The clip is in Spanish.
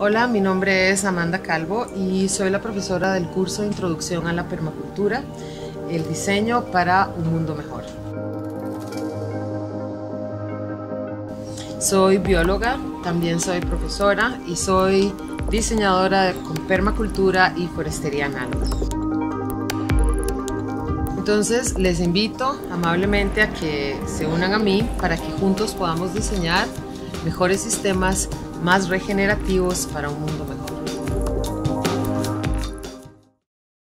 Hola, mi nombre es Amanda Calvo y soy la profesora del curso de Introducción a la Permacultura, el diseño para un mundo mejor. Soy bióloga, también soy profesora y soy diseñadora con permacultura y forestería análoga. Entonces les invito amablemente a que se unan a mí para que juntos podamos diseñar mejores sistemas más regenerativos para un mundo mejor.